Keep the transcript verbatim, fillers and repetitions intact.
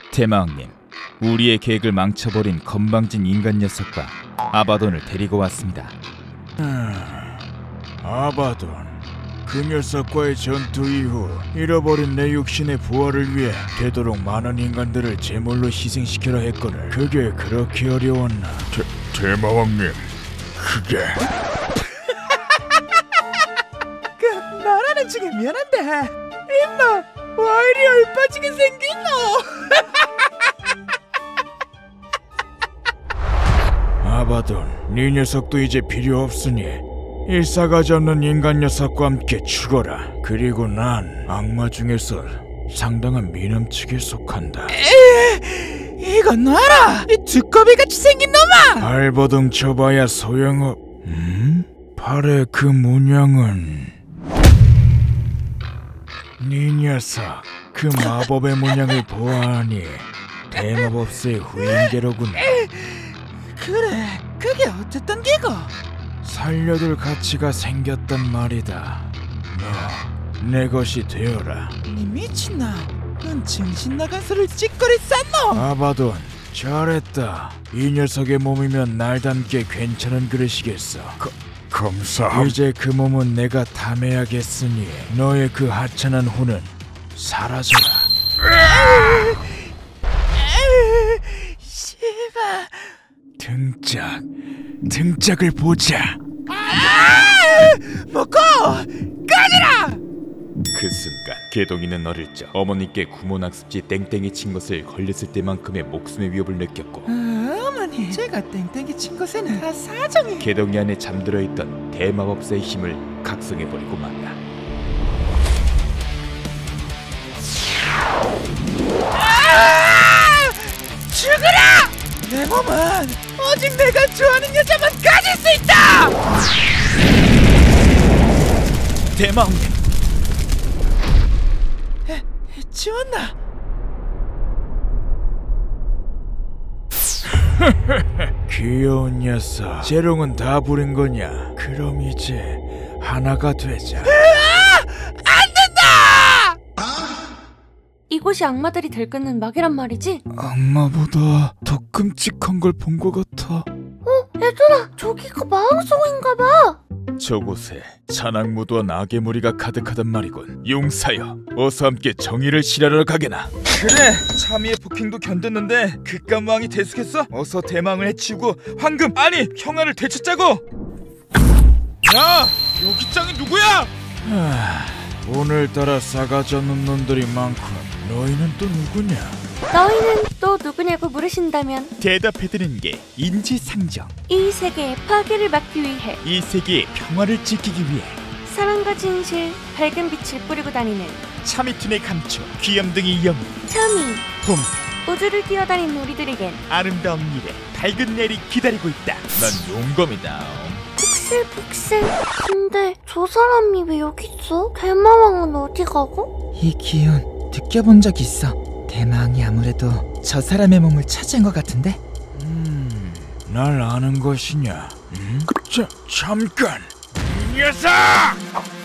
대마왕님, 우리의 계획을 망쳐버린 건방진 인간 녀석과 아바돈을 데리고 왔습니다. 음, 아바돈, 그 녀석과의 전투 이후 잃어버린 내 육신의 부활을 위해 되도록 많은 인간들을 제물로 희생시키려 했거늘. 그게 그렇게 어려웠나? 대, 대마왕님, 그게... 그 말하는 중에 미안한데 임마 와 이리 얼빠지게 생긴노? 아바돈, 네 녀석도 이제 필요 없으니 일사가지 없는 인간 녀석과 함께 죽어라. 그리고 난 악마 중에서 상당한 미남측에 속한다. 에, 이거 놔라! 이 두꺼비같이 생긴 놈아! 발버둥 쳐봐야 소용없... 음? 팔의 그 문양은... 네 녀석, 그 마법의 문양을 보아하니 대마법사의 후임계로군. 그래, 그게 어쨌든 기고? 살려둘 가치가 생겼단 말이다. 너, 내 것이 되어라. 니 미친나? 넌 정신 나간 소리를 찌꺼리 쌌노? 아바돈, 잘했다. 이 녀석의 몸이면 날 닮게 괜찮은 그릇이겠어. 거, 검사. 이제 그 몸은 내가 탐해야겠으니 너의 그 하찮은 혼은 사라져라. 씨발. 등짝, 등짝을 보자. 먹고 꺼지라! 그 순간 개동이는 어릴 적 어머니께 구몬학습지 땡땡이 친 것을 걸렸을 때만큼의 목숨의 위협을 느꼈고, 아, 어머니, 제가 땡땡이 친 것에는 다 사정이... 개동이 안에 잠들어 있던 대마법사의 힘을 각성해버리고 만다. 아! 죽으라! 내 몸은 오직 내가 좋아하는 여자만 가질 수 있다! 대마왕님, 에, 지웠나? 귀여운 녀석, 재롱은 다 부린 거냐? 그럼 이제 하나가 되자. 으아! 안 된다! 이곳이 악마들이 들끓는 막이란 말이지? 악마보다 더 끔찍한 걸 본 것 같아. 어? 얘들아, 저기가 마왕성인가봐. 저곳에 잔악무도와 악의 무리가 가득하단 말이군. 용사여, 어서 함께 정의를 실현하러 가게나. 그래, 참이의 폭행도 견뎠는데 극감왕이 대수겠어? 어서 대망을 해치우고 황금, 아니 평화를 되찾자고! 야! 여기 짱이 누구야? 하, 오늘따라 싸가지 없는 놈들이 많군. 너희는 또 누구냐? 너희는 또 누구냐고 물으신다면 대답해드리는 게 인지상정. 이 세계의 파괴를 막기 위해, 이 세계의 평화를 지키기 위해 사랑과 진실, 밝은 빛을 뿌리고 다니는 참이툰의 감초, 귀염둥이 영웅 참이. 봄, 우주를 뛰어다니는 우리들에겐 아름다운 미래, 밝은 내일이 기다리고 있다. 난 용검이다. 북슬북슬. 근데 저 사람이 왜 여기 있어? 대마왕은 어디 가고? 이 기운 느껴본 적 있어. 대망이 아무래도 저 사람의 몸을 차지한 것 같은데? 음, 날 아는 것이냐? 음? 자, 잠깐! 이 녀석!